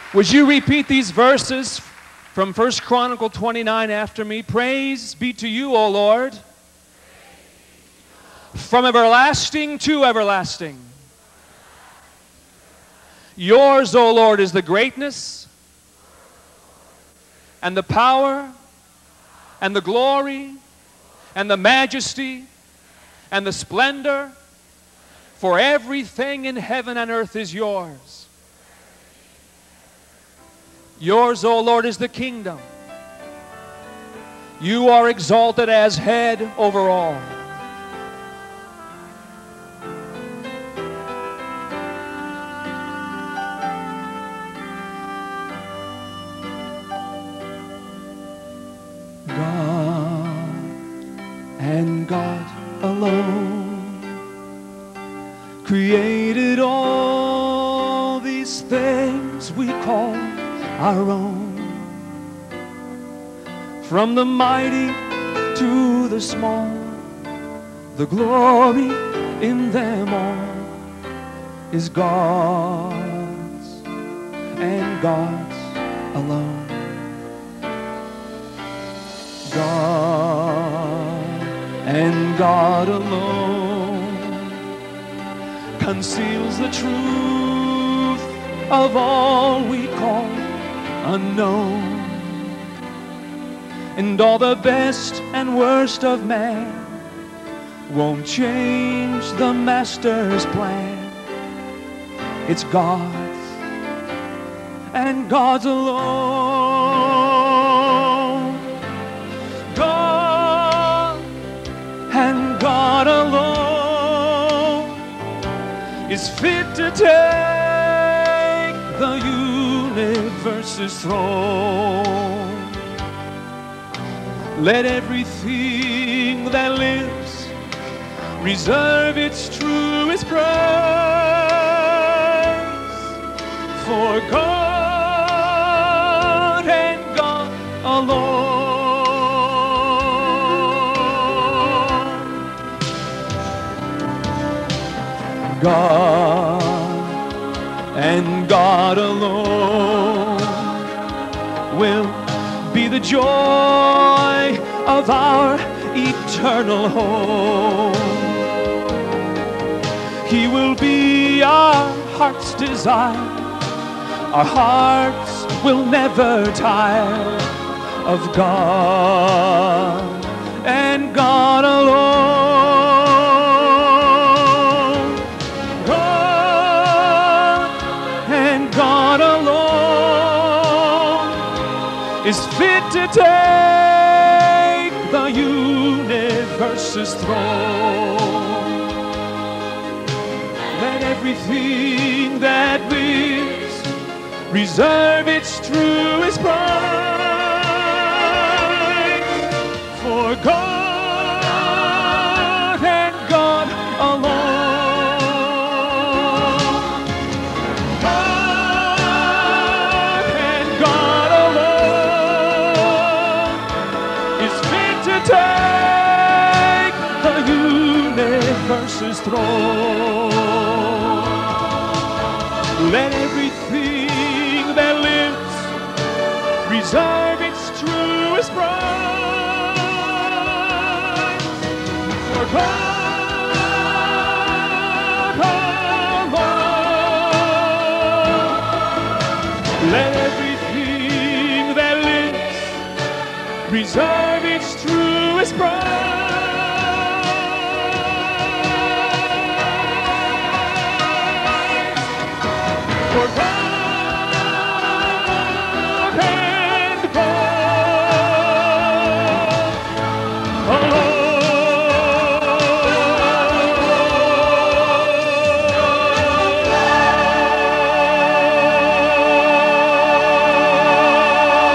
Would you repeat these verses from 1 Chronicle 29 after me? Praise be to you, O Lord, from everlasting to everlasting. Yours, O Lord, is the greatness and the power and the glory and the majesty and the splendor, for everything in heaven and earth is yours. Yours, O Lord, is the kingdom. You are exalted as head over all. God and God alone created all these things we call our own, from the mighty to the small. The glory in them all is God's and God's alone. God and God alone conceals the truth of all we call unknown, and all the best and worst of man won't change the Master's plan. It's God's and God's alone. God and God alone is fit to take the universe's throne. Let everything that lives reserve its truest praise for God and God alone. God and God alone will be the joy of our eternal home. He will be our heart's desire. Our hearts will never tire of God and God alone. God and God alone is fit to take the universe's throne. Let everything that lives reserve its truest prize for God and God alone. God and God alone is fit to take the universe's throne. Let everything that lives reserve its truest prize for God alone. Let everything that lives reserve its truest prize for God and God alone.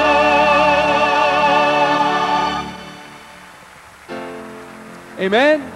Amen.